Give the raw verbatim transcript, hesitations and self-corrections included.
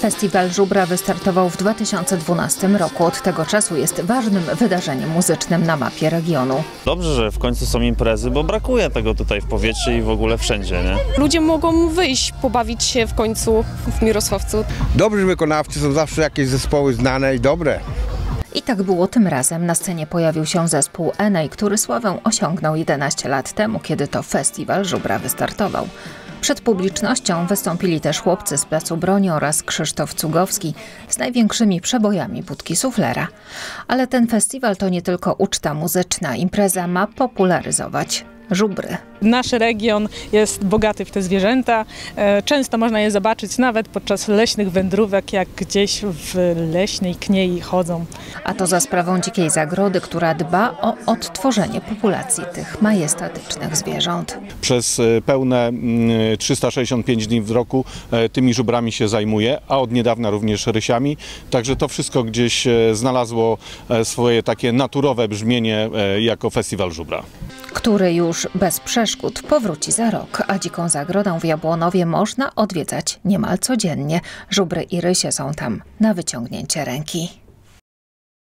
Festiwal Żubra wystartował w dwa tysiące dwunastym roku. Od tego czasu jest ważnym wydarzeniem muzycznym na mapie regionu. Dobrze, że w końcu są imprezy, bo brakuje tego tutaj w powietrzu i w ogóle wszędzie, nie? Ludzie mogą wyjść, pobawić się w końcu w Mirosławcu. Dobrzy wykonawcy, są zawsze jakieś zespoły znane i dobre. I tak było tym razem. Na scenie pojawił się zespół Enej, który sławę osiągnął jedenaście lat temu, kiedy to Festiwal Żubra wystartował. Przed publicznością wystąpili też chłopcy z Placu Broni oraz Krzysztof Cugowski z największymi przebojami Budki Suflera. Ale ten festiwal to nie tylko uczta muzyczna. Impreza ma popularyzować żubry. Nasz region jest bogaty w te zwierzęta. Często można je zobaczyć nawet podczas leśnych wędrówek, jak gdzieś w leśnej kniei chodzą. A to za sprawą Dzikiej Zagrody, która dba o odtworzenie populacji tych majestatycznych zwierząt. Przez pełne trzysta sześćdziesiąt pięć dni w roku tymi żubrami się zajmuje, a od niedawna również rysiami. Także to wszystko gdzieś znalazło swoje takie naturowe brzmienie jako Festiwal Żubra, który już bez przeszkód powróci za rok, a Dziką Zagrodę w Jabłonowie można odwiedzać niemal codziennie. Żubry i rysie są tam na wyciągnięcie ręki.